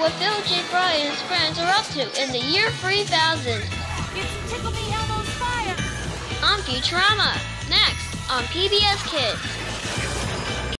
what Phil J. Fry and his friends are up to in the year 3000. It's Tickle Me Elmo's Fire! On Futurama, next on PBS Kids.